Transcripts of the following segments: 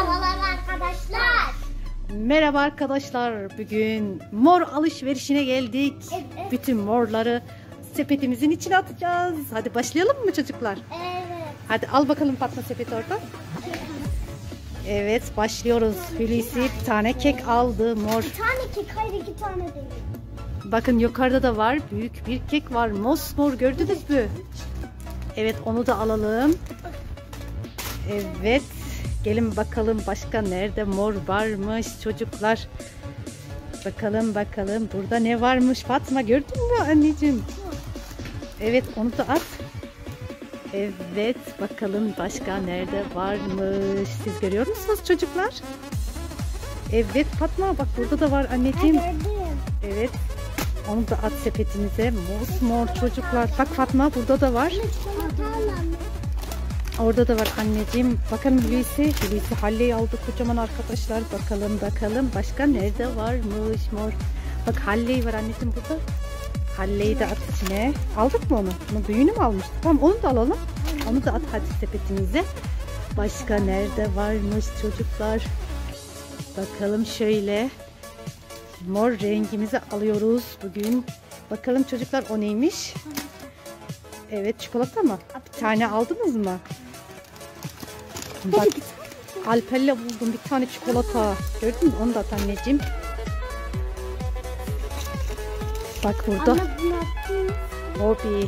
Merhabalar arkadaşlar. Merhaba arkadaşlar. Bugün mor alışverişine geldik. Evet. Bütün morları sepetimizin içine atacağız. Hadi başlayalım mı çocuklar? Evet. Hadi al bakalım Fatma sepeti orada. Evet başlıyoruz. Hulusi bir tane kek aldı mor. Bir tane kek, hayır 2 tane değil. Bakın yukarıda da var. Büyük bir kek var. Mosmor gördünüz mü? Evet onu da alalım. Evet. Gelin bakalım başka nerede mor varmış çocuklar. Bakalım bakalım burada ne varmış Fatma, gördün mü anneciğim? Evet onu da at. Evet bakalım başka nerede varmış. Siz görüyor musunuz çocuklar? Evet Fatma bak burada da var anneciğim. Gördüm. Evet onu da at sepetimize. Mosmor çocuklar. Bak Fatma burada da var. Orada da var anneciğim. Bakın Hulusi Halley'i aldı kocaman arkadaşlar. Bakalım başka nerede varmış mor. Bak Halley var anneciğim burada. Halley'i de at içine. Aldık mı onu? Onun büyüğünü mü almıştık? Tamam onu da alalım. Onu da at hadi sepetimize. Başka nerede varmış çocuklar? Bakalım şöyle. Mor rengimizi alıyoruz bugün. Bakalım çocuklar o neymiş? Evet çikolata mı? Bir tane aldınız mı? Bak Alper'le buldum bir tane çikolata. Gördün mü? Onu da at anneciğim. Bak burada. Bobby.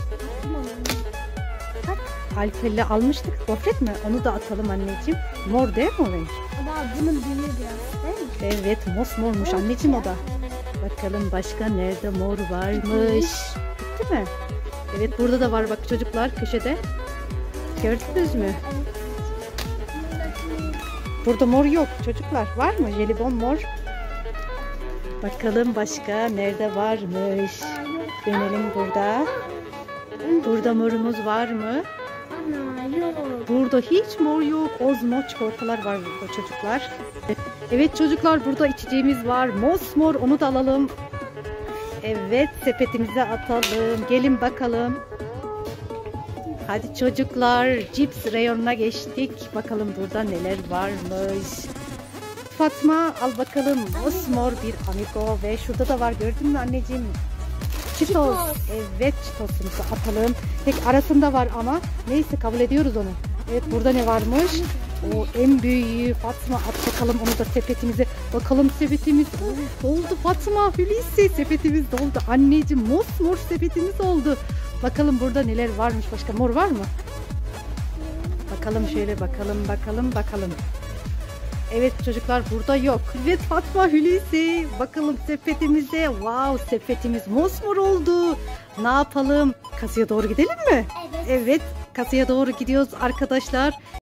Bak Alper'le almıştık. Gofret mi? Onu da atalım anneciğim. Mor değil mi o renk? Ama bunun büyüğü biraz değil mi? Evet mosmormuş anneciğim o da. Bakalım başka nerede mor varmış. Bitti mi? Evet burada da var bak çocuklar köşede. Gördünüz mü? Burada mor yok çocuklar. Var mı? Jelibon mor. Bakalım başka nerede varmış. Dönelim burada. Burada morumuz var mı? Ana yok. Burada hiç mor yok. Ozmo çikolatalar var burada çocuklar. Evet çocuklar burada içeceğimiz var. Mosmor onu da alalım. Evet sepetimize atalım. Gelin bakalım. Hadi çocuklar cips reyonuna geçtik. Bakalım burada neler varmış. Fatma al bakalım. Mosmor bir amigo ve şurada da var gördün mü anneciğim? Cheetos. Evet Cheetos'umuzu atalım. Tek arasında var ama neyse kabul ediyoruz onu. Evet burada ne varmış? O en büyüğü Fatma at bakalım onu da sepetimize. Bakalım sepetimiz doldu Fatma. Hulusi sepetimiz doldu. Anneciğim mosmor sepetimiz oldu. Bakalım burada neler varmış. Başka mor var mı? Bakalım şöyle bakalım. Evet çocuklar burada yok. Evet Fatma Hulusi bakalım sepetimize. Wow sepetimiz mosmor oldu. Ne yapalım? Kasaya doğru gidelim mi? Evet. Evet kasaya doğru gidiyoruz arkadaşlar.